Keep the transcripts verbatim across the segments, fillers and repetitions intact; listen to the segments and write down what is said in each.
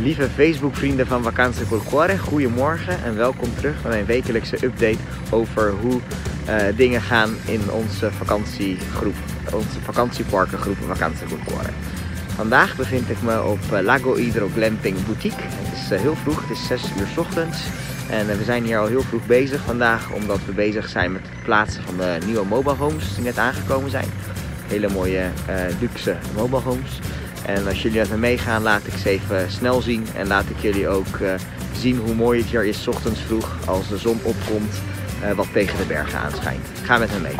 Lieve Facebook vrienden van Vacanze col Cuore, goedemorgen en welkom terug bij mijn wekelijkse update over hoe uh, dingen gaan in onze vakantiegroep, onze vakantieparkengroep Vacanze col Cuore. Vandaag bevind ik me op uh, Lago Idro Glamping Boutique. Het is uh, heel vroeg, het is zes uur 's ochtends en uh, we zijn hier al heel vroeg bezig vandaag omdat we bezig zijn met het plaatsen van de nieuwe mobile homes die net aangekomen zijn. Hele mooie uh, luxe mobile homes. En als jullie met me meegaan, laat ik ze even snel zien en laat ik jullie ook uh, zien hoe mooi het hier is 's ochtends vroeg als de zon opkomt uh, wat tegen de bergen aanschijnt. Ga met me mee.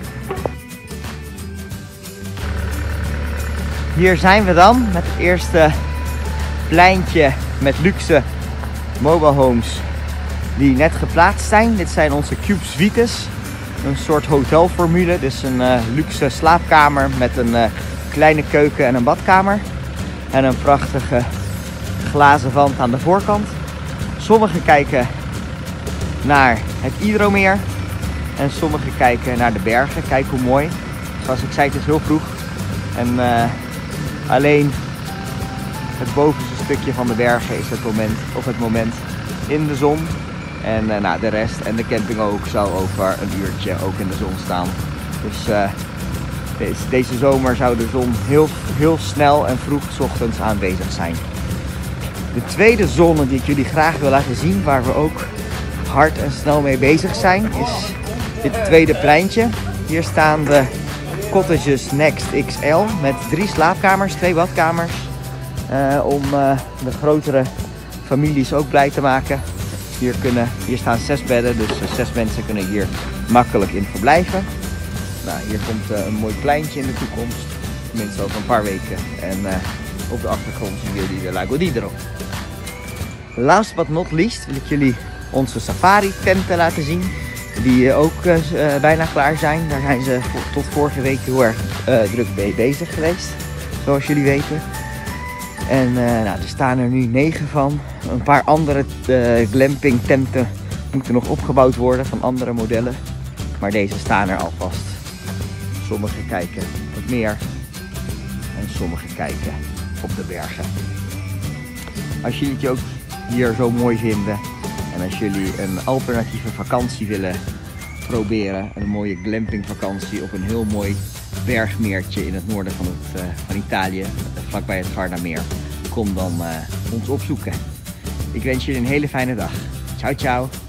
Hier zijn we dan met het eerste pleintje met luxe mobile homes die net geplaatst zijn. Dit zijn onze Cube Suites, een soort hotelformule, dus een uh, luxe slaapkamer met een uh, kleine keuken en een badkamer. En een prachtige glazen wand aan de voorkant. Sommigen kijken naar het Idromeer. En sommigen kijken naar de bergen. Kijk hoe mooi. Zoals ik zei, het is heel vroeg. En uh, alleen het bovenste stukje van de bergen is het moment, of het moment in de zon. En uh, nou, de rest en de camping ook zou over een uurtje ook in de zon staan. Dus uh, Deze, deze zomer zou de zon heel, heel snel en vroeg 's ochtends aanwezig zijn. De tweede zone die ik jullie graag wil laten zien, waar we ook hard en snel mee bezig zijn, is dit tweede pleintje. Hier staan de Cottages Next X L met drie slaapkamers, twee badkamers. Uh, om uh, de grotere families ook blij te maken. Hier, kunnen, hier staan zes bedden, dus uh, zes mensen kunnen hier makkelijk in verblijven. Nou, hier komt uh, een mooi pleintje in de toekomst, tenminste over een paar weken. En uh, op de achtergrond zien jullie de Lago d'Idro. Last but not least wil ik jullie onze safari tenten laten zien, die uh, ook uh, bijna klaar zijn. Daar zijn ze voor, tot vorige week heel erg uh, druk mee bezig geweest, zoals jullie weten. En uh, nou, er staan er nu negen van. Een paar andere uh, glamping tenten moeten nog opgebouwd worden van andere modellen, maar deze staan er alvast. Sommigen kijken op het meer en sommigen kijken op de bergen. Als jullie het ook hier zo mooi vinden en als jullie een alternatieve vakantie willen proberen, een mooie glamping vakantie op een heel mooi bergmeertje in het noorden van, het, uh, van Italië, vlakbij het Gardameer, kom dan uh, ons opzoeken. Ik wens jullie een hele fijne dag. Ciao ciao!